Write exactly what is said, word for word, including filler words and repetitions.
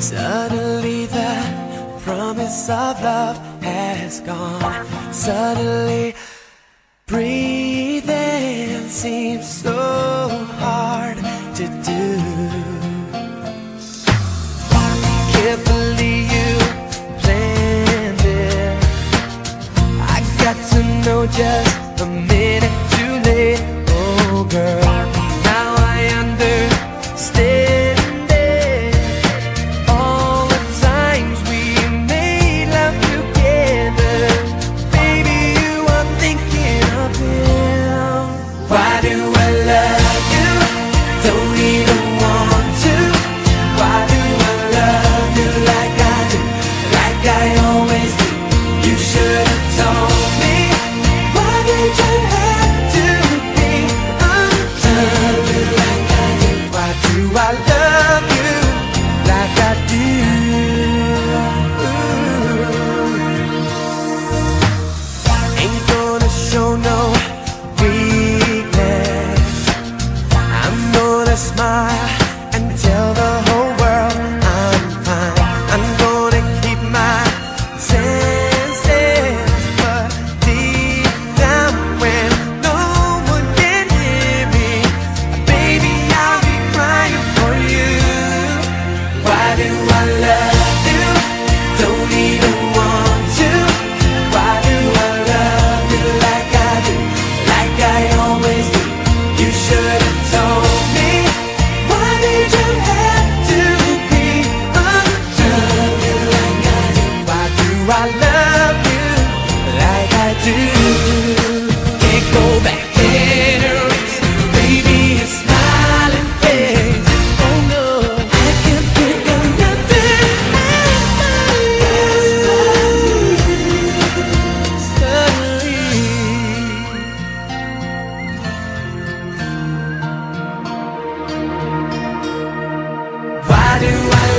Suddenly the promise of love has gone. Suddenly breathing seems so hard to do. Carefully you planned it. I got to know just a minute too late. Oh girl, now I understand it. All the times we made love together, baby, you are thinking of him. Why do I love you? Don't even want to. Why do I love you like I do, like I always do? You should have told me. Why did you have to be unlove you like I do? Why do I love you like I do? Ooh. Ain't gonna show no weakness. I'm gonna smile and tell the whole world I'm fine. I'm gonna keep my senses, but deep down when no one can hear me, baby, I'll be crying for you. Why do I love you? Don't even want to. Why do I love you like I do, like I always do? You should have told me. Why did you have to be unlove you like I do? Why do I love you like I do? Can't go back memories, baby, a smiling face. Oh no, I can't think of nothing else but you. Suddenly, why do I